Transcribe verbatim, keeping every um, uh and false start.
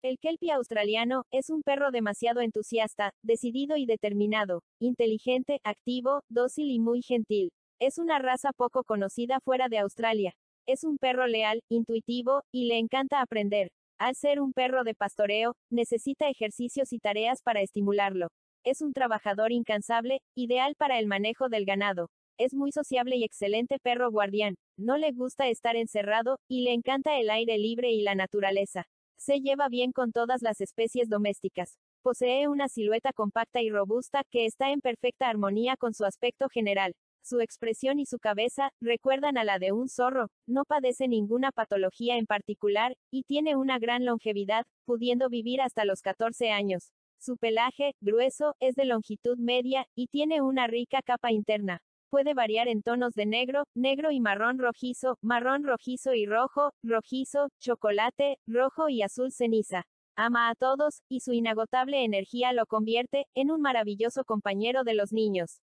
El Kelpie australiano es un perro demasiado entusiasta, decidido y determinado, inteligente, activo, dócil y muy gentil. Es una raza poco conocida fuera de Australia. Es un perro leal, intuitivo, y le encanta aprender. Al ser un perro de pastoreo, necesita ejercicios y tareas para estimularlo. Es un trabajador incansable, ideal para el manejo del ganado. Es muy sociable y excelente perro guardián. No le gusta estar encerrado, y le encanta el aire libre y la naturaleza. Se lleva bien con todas las especies domésticas. Posee una silueta compacta y robusta que está en perfecta armonía con su aspecto general. Su expresión y su cabeza recuerdan a la de un zorro, no padece ninguna patología en particular, y tiene una gran longevidad, pudiendo vivir hasta los catorce años. Su pelaje, grueso, es de longitud media, y tiene una rica capa interna. Puede variar en tonos de negro, negro y marrón rojizo, marrón rojizo y rojo, rojizo, chocolate, rojo y azul ceniza. Ama a todos, y su inagotable energía lo convierte en un maravilloso compañero de los niños.